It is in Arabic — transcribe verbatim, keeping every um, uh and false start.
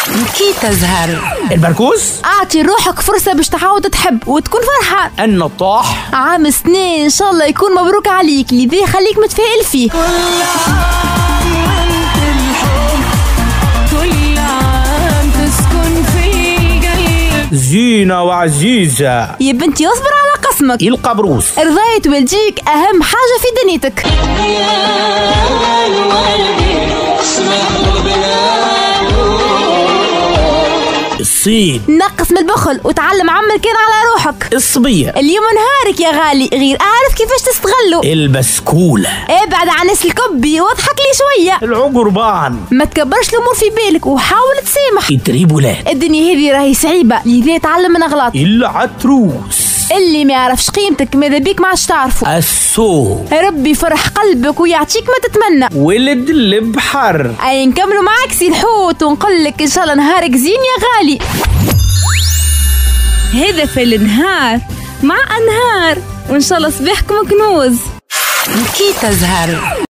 كي تزهر البركوز. اعطي روحك فرصة باش تعاود تحب وتكون فرحان. النطاح. عام سنين ان شاء الله يكون مبروك عليك، لذا خليك متفائل فيه. زينة وعزيزة يا بنتي اصبر على قسمك. القبروس. رضاية والديك أهم حاجة في دنيتك. الصين. نقص من البخل وتعلم عمل كان على روحك. الصبية. اليوم نهارك يا غالي، غير أعرف كيفاش تستغله. البسكولة. ابعد عن ناس الكبي واضحك لي شوية. العقربان. ما تكبرش الأمور في بالك وحاول تسامح. التريبولات. الدنيا هذه راهي صعيبة، لذا تعلم من أغلاط. العتروس. اللي ما يعرفش قيمتك ماذا بيك ما عادش تعرفه. السوق. ربي فرح قلبك ويعطيك ما تتمنى. ولد البحر. أي نكملوا معاك سي الحوت ونقول لك إن شاء الله نهارك زين يا غالي. هذا في النهار مع أنهار، وإن شاء الله صباحكم كنوز. كي تزهر.